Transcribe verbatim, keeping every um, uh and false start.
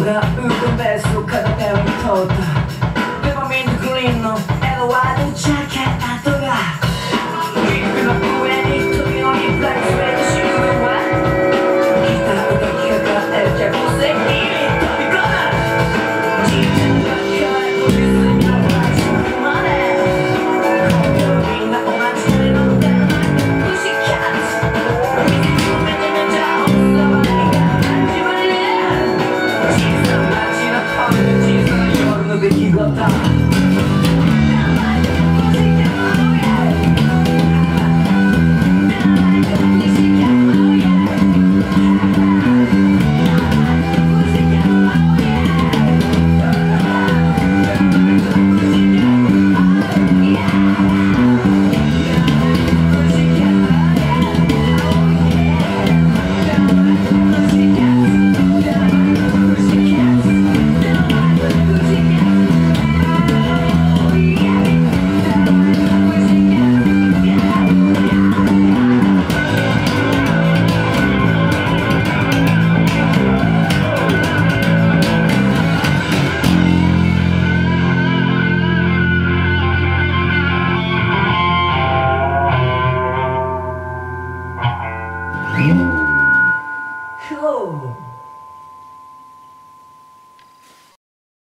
がウードベースを片手に通ったペパーミントグリーンのエドワードジャケットがリップの上に飛び降りブラックスウェットシューはギターが聴かかって客席に飛び込む自分が嫌いとリズムの街まで今夜はみんなお待ちかねのデルマイトプシキャッツめちゃめちゃおさまりが始まりね小さな街のほんの小さな夜の出来事Hello.